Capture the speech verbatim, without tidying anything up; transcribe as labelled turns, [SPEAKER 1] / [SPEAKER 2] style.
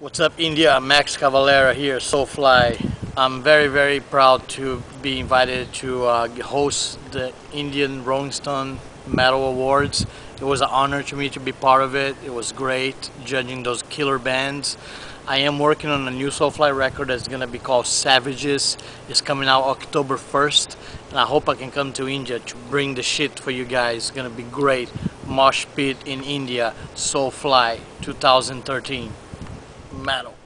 [SPEAKER 1] What's up, India? Max Cavalera here, Soulfly. I'm very very proud to be invited to uh, host the Indian Rolling Stone Metal Awards. It was an honor to me to be part of it. It was great judging those killer bands. I am working on a new Soulfly record that's gonna be called Savages. It's coming out October first, and I hope I can come to India to bring the shit for you guys. It's gonna be great. Mosh Pit in India, Soulfly twenty thirteen. Metal.